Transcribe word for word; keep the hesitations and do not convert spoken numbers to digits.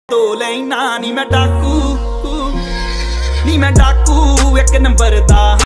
दो लेना नी मैं डाकू नी मैं डाकू एक नंबर दा।